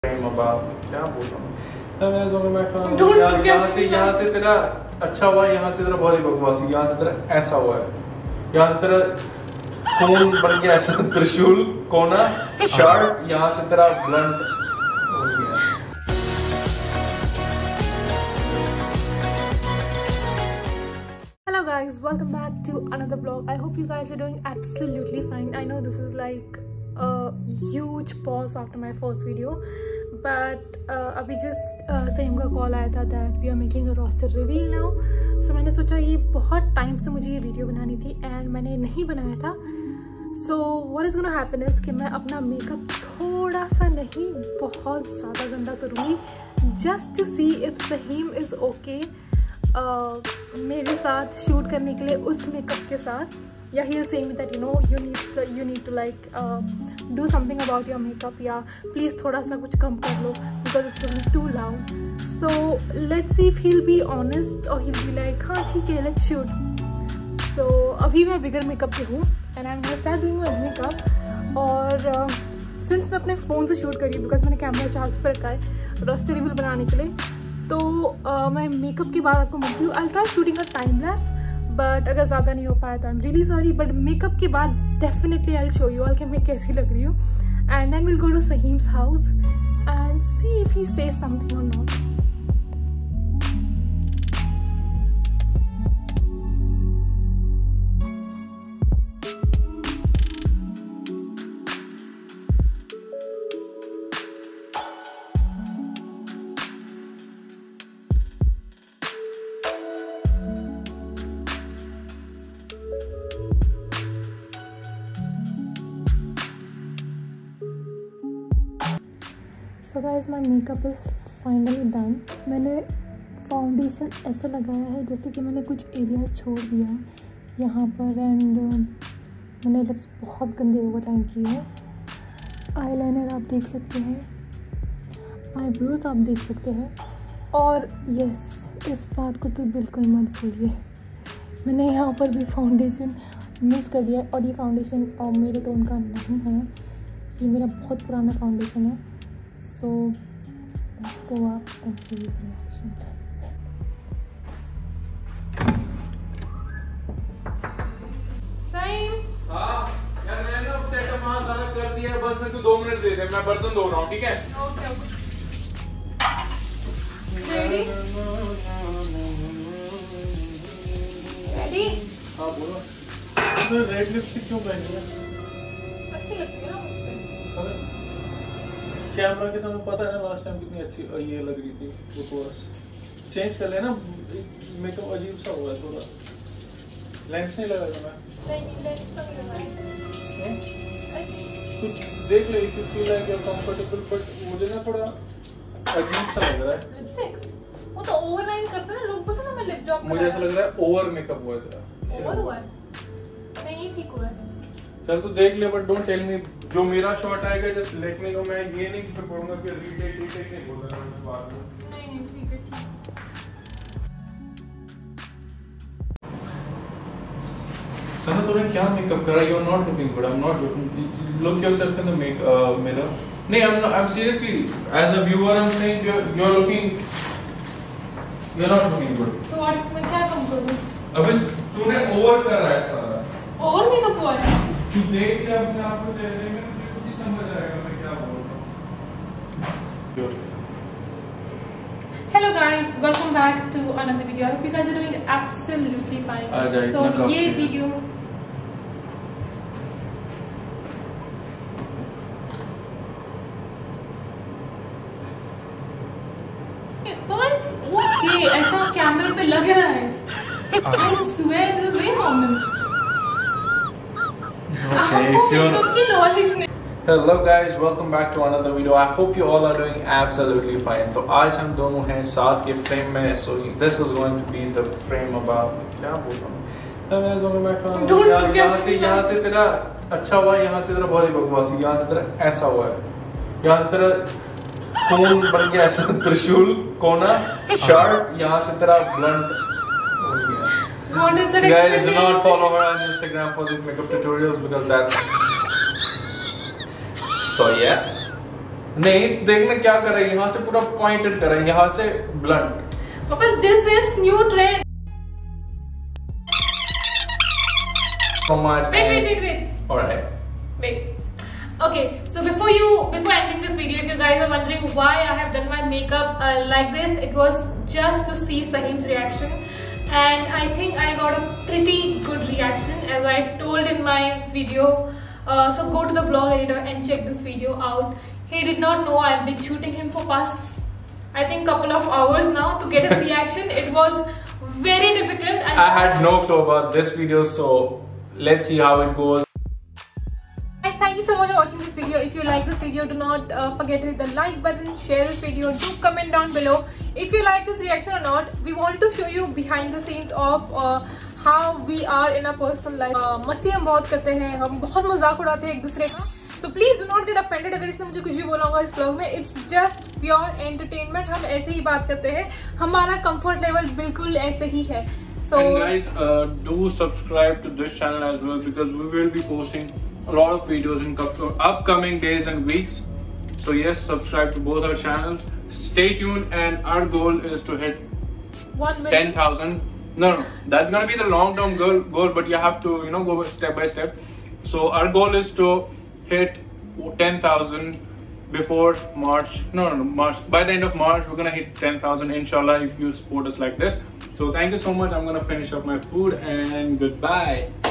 क्या बोल रहा हूँ यहाँ से तेरा अच्छा हुआ, यहाँ से तेरा बहुत ही बकवासी, यहाँ से तेरा ऐसा हुआ है, यहाँ से तेरा खून बन गया ऐसा त्रिशूल कोना शार्ट, यहाँ से तेरा ब्लंट हो गया। Hello guys, welcome back to another vlog. I hope you guys are doing absolutely fine. I know this is like a huge pause after my first video, but अभी just सेम का call आया था that we are making a roster reveal now. So मैंने सोचा ये बहुत time से मुझे ये वीडियो बनानी थी and मैंने नहीं बनाया था. So what is gonna happen is कि मैं अपना मेकअप थोड़ा सा नहीं बहुत ज़्यादा गंदा करूँगी just to see if सहीम is okay मेरे साथ शूट करने के लिए उस मेकअप के साथ, या he'll say me that you need to like do something about your makeup, या please थोड़ा सा कुछ कम कर लो because it's really too loud. So let's see if he'll be honest or he'll be like हाँ ठीक है let's shoot. So अभी मैं बिगर मेकअप पे हूँ and I'm gonna start doing my makeup. और since मैं अपने फ़ोन से शूट कर रही हूँ because मैंने कैमरा चार्ज पर रखा है रोस्टर रिवील बनाने के लिए, तो मैं मेकअप के बाद आपको मिलती हूँ. I try shooting a time lapse but अगर ज़्यादा नहीं हो पाया तो I am really sorry, but makeup के बाद definitely I will show you all कि मैं कैसी लग रही हूँ. And then will go to Saheem's house and see if he says something और not. So guys my makeup is finally done. मैंने फाउंडेशन ऐसा लगाया है जैसे कि मैंने कुछ एरिया छोड़ दिया है यहाँ पर, एंड मैंने लिप्स बहुत गंदे ओवरलाइन किए हैं. आईलाइनर आप देख सकते हैं, आईब्रोज आप देख सकते हैं, और यस इस पार्ट को तो बिल्कुल मत भूलिए, मैंने यहाँ पर भी फाउंडेशन मिस कर दिया. और ये फाउंडेशन मेरे टोन का नहीं है, ये मेरा बहुत पुराना फाउंडेशन है. So let's go up and see his reaction. सहीम, हाँ यार मैंने ना सेटअप वहाँ सारा कर दिया है, बस मैं तू 2 मिनट दे दे, मैं बर्तन धो रहा हूँ, ठीक है? Okay. Ready? Ready? हाँ बोलो. तो रेड लिपस्टिक क्यों पहनी है? अच्छी लगती है ना मुझे. कैमरा के सामने पता है ना लास्ट टाइम कितनी अच्छी ये लग रही थी. बकवास चेंज कर लेना, मेकअप अजीब सा हुआ है थोड़ा. लेंस नहीं लगाया मैं. नहीं लेंस तो नहीं लगाया. कुछ देख ले if you feel like you are comfortable, but मुझे ना थोड़ा अजीब सा लग रहा है. लिपस्टिक वो तो ओवरलाइन करते हैं ना लोग, पता ना मैं लिप जॉब मुझे ऐसा लग रहा है ओवर मेकअप हुआ है तेरा. ओवर हुआ है नहीं, ठीक हुआ है. चल तू देख ले, बट डोंट टेल मी. जो मेरा शॉट आएगा जस्ट लेट मी नो. मैं ये नहीं फिर बोलूंगा कि रीटेक नहीं बोल रहा मैं बाद में. नहीं ठीक है ठीक. सना तूने क्या मेकअप करा? You are not looking good. I am not looking. Look yourself in the mirror. नहीं I am seriously as a viewer I am saying you are looking, you are not looking good. तो what मैं क्या कम करूं? अबे तूने over कर रहा है सारा. ओवर मेकअप हुआ है. तू देख ले अपने आप को चेहरे में, तुझे खुद ही समझ आएगा मैं क्या बोल रहा हूं. Hello guys, welcome back to another video. I hope you guys are doing absolutely fine. So ये वीडियो it's okay. ऐसा कैमरे पे लग रहा है. I swear this is very common. Okay, if you're Hello guys, welcome back to another video. I hope you all are doing absolutely fine. तो आज हम दोनों हैं साथ के फ्रेम में. So this is going to be the frame about क्या बोल रहा हूँ. यहाँ से तेरा अच्छा हुआ, यहाँ से तेरा बहुत ही बकवासी, यहाँ से तेरा ऐसा हुआ है, यहाँ से तेरा खून बन गया ऐसा त्रिशूल कोना शार्ट, यहाँ से तेरा ब्लंट हो गया. Guys, do not follow her on Instagram for these makeup tutorials because that's so yeah. नहीं देखना क्या कर रही है, यहाँ से पूरा पॉइंटेड कर रही है, यहाँ से blunt. But this is new trend. So much. Wait. Alright. Wait. Okay, so before ending this video, if you guys are wondering why I have done my makeup like this, it was just to see Saheem's reaction, and I think I got a pretty good reaction as I told in my video. So go to the blog later and check this video out. He did not know I've been shooting him for past, I think, couple of hours now to get his reaction. It was very difficult. I had no clue about this video, so let's see how it goes. Guys, thank you so much for watching this video. If you like this video, do not forget to hit the like button, share this video, do comment down below if you like this reaction or not. We want to show you behind the scenes of how we are in our personal life. मस्ती हम बहुत करते हैं, हम बहुत मजाक उड़ाते हैं एक दूसरे का. So please do not get offended अगर इसने मुझे कुछ भी बोला होगा इस vlog में. It's just pure entertainment. हम ऐसे ही बात करते हैं, हमारा comfort level बिल्कुल ऐसे ही है. So and guys, do subscribe to this channel as well, because we will be posting a lot of videos in upcoming days and weeks. So yes, subscribe to both our channels. Stay tuned, and our goal is to hit 10,000. No, that's gonna be the long-term goal, but you have to, go step by step. So our goal is to hit 10,000 before March. March. By the end of March, we're gonna hit 10,000, inshallah, if you support us like this. So thank you so much. I'm gonna finish up my food, and goodbye.